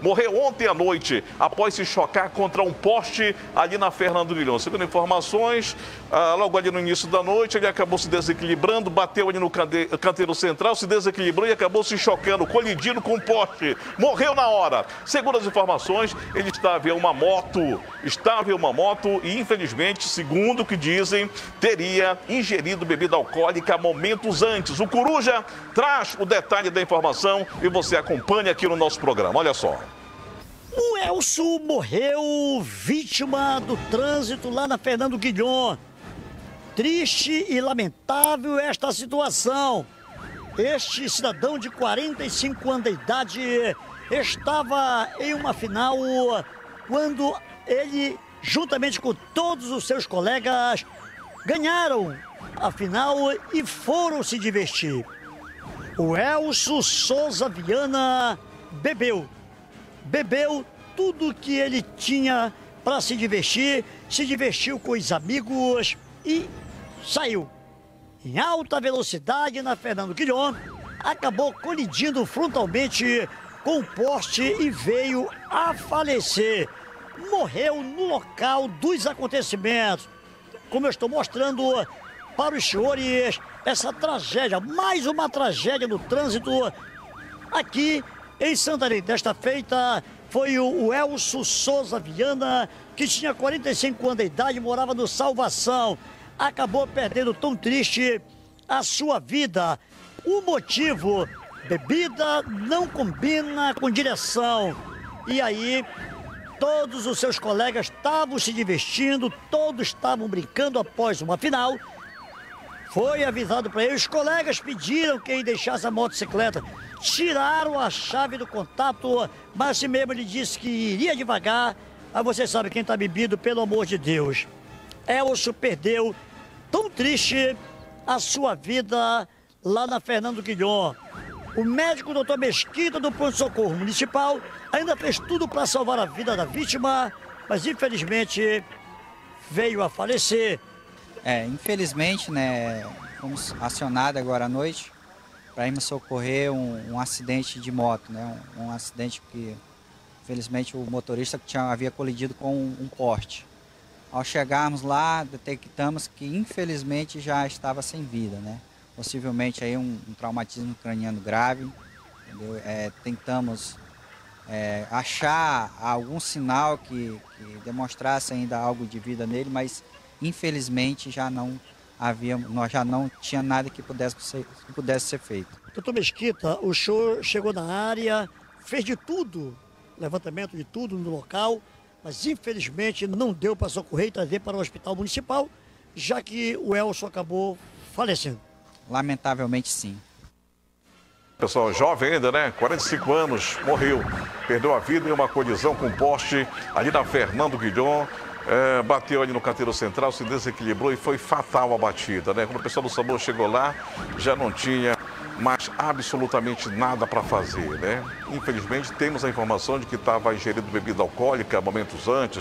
morreu ontem à noite após se chocar contra um poste ali na Fernando Guilhom. Segundo informações, logo ali no início da noite, ele acabou se desequilibrando, bateu ali no canteiro central, se desequilibrou e acabou se chocando, colidindo com o poste. Morreu na hora. Segundo as informações, ele estava em uma moto e, infelizmente, segundo o que dizem, teria ingerido bebida alcoólica momentos antes. O Coruja traz o detalhe da informação e você acompanha aqui no nosso programa. Olha só. O Elcio morreu vítima do trânsito lá na Fernando Guilhom. Triste e lamentável esta situação. Este cidadão de 45 anos de idade estava em uma final quando ele, juntamente com todos os seus colegas, ganharam a final e foram se divertir. O Elcio Souza Viana bebeu tudo que ele tinha para se divertiu com os amigos e saiu. Em alta velocidade na Fernando Guilhom, acabou colidindo frontalmente com o poste e veio a falecer. Morreu no local dos acontecimentos. Como eu estou mostrando para os senhores, essa tragédia, mais uma tragédia no trânsito aqui em Santarém. Desta feita foi o Elcio Souza Viana, que tinha 45 anos de idade e morava no Salvação. Acabou perdendo tão triste a sua vida. O motivo, bebida não combina com direção. E aí, todos os seus colegas estavam se divertindo, todos estavam brincando após uma final. Foi avisado para ele, os colegas pediram que ele deixasse a motocicleta. Tiraram a chave do contato, mas assim mesmo ele disse que iria devagar. Mas você sabe quem está bebido, pelo amor de Deus. Elcio perdeu, tão triste, a sua vida lá na Fernando Guilhom. O médico Dr. Mesquita, do pronto-socorro municipal, ainda fez tudo para salvar a vida da vítima, mas infelizmente veio a falecer. Infelizmente, né, fomos acionados agora à noite para irmos socorrer um acidente de moto, né, um acidente que, infelizmente, o motorista havia colidido com um poste. Ao chegarmos lá, detectamos que, infelizmente, já estava sem vida, né, possivelmente aí um traumatismo craniano grave, entendeu? Tentamos achar algum sinal que demonstrasse ainda algo de vida nele, mas infelizmente nós já não tinha nada que pudesse ser feito. Doutor Mesquita, o senhor chegou na área, fez de tudo, levantamento de tudo no local, mas infelizmente não deu para socorrer e trazer para o hospital municipal, já que o Elcio acabou falecendo. Lamentavelmente, sim. Pessoal, jovem ainda, né? 45 anos, morreu. Perdeu a vida em uma colisão com poste ali na Fernando Guilhom. Bateu ali no canteiro central, se desequilibrou e foi fatal a batida, né? Quando o pessoal do SAMU chegou lá, já não tinha mais absolutamente nada para fazer, né? Infelizmente, temos a informação de que estava ingerindo bebida alcoólica momentos antes,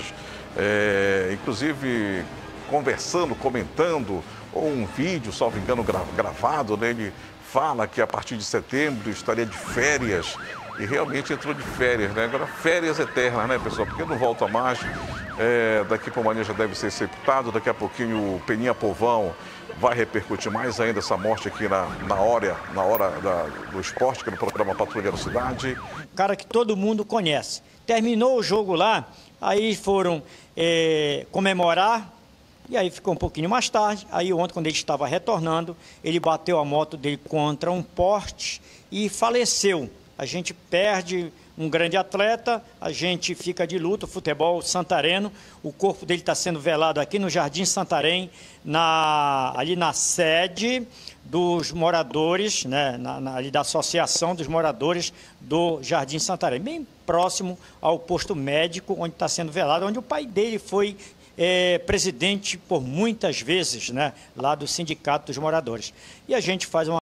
inclusive conversando, comentando, ou um vídeo, salvo engano, gravado, né? Ele fala que a partir de setembro estaria de férias e realmente entrou de férias, né? Agora, férias eternas, né, pessoal? Porque não volta mais. Daqui para amanhã já deve ser sepultado. Daqui a pouquinho o Peninha Povão vai repercutir mais ainda essa morte aqui na hora do esporte, que é no programa Patrulha da Cidade. Cara que todo mundo conhece. Terminou o jogo lá, aí foram comemorar. E aí ficou um pouquinho mais tarde, aí ontem, quando ele estava retornando, ele bateu a moto dele contra um poste e faleceu. A gente perde um grande atleta, a gente fica de luto, futebol santareno, o corpo dele está sendo velado aqui no Jardim Santarém, ali na sede dos moradores, né, ali da Associação dos Moradores do Jardim Santarém, bem próximo ao posto médico, onde está sendo velado, onde o pai dele foi presidente por muitas vezes, né, lá do Sindicato dos Moradores. E a gente faz uma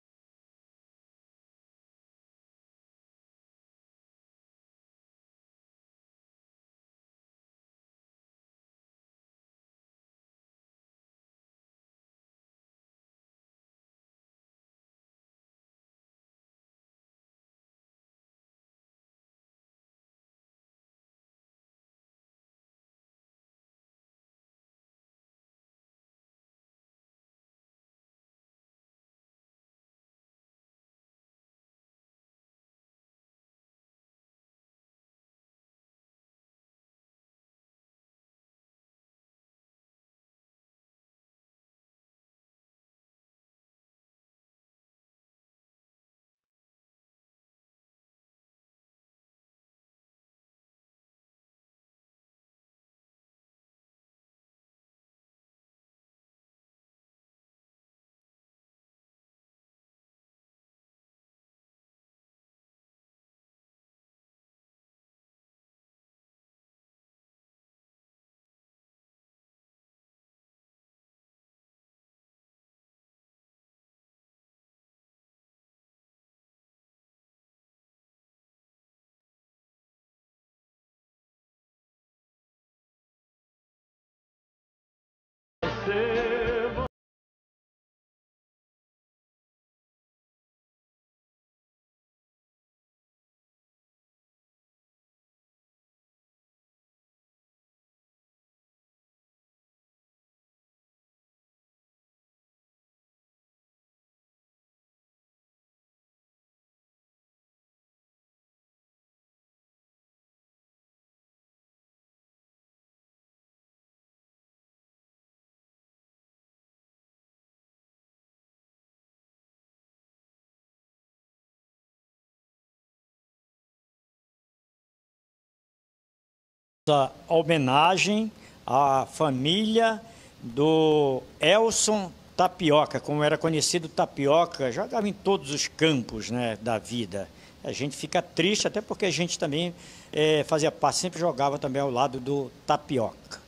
Essa homenagem à família do Elson Tapioca, como era conhecido Tapioca, jogava em todos os campos, né, da vida. A gente fica triste, até porque a gente também fazia parte, sempre jogava também ao lado do Tapioca.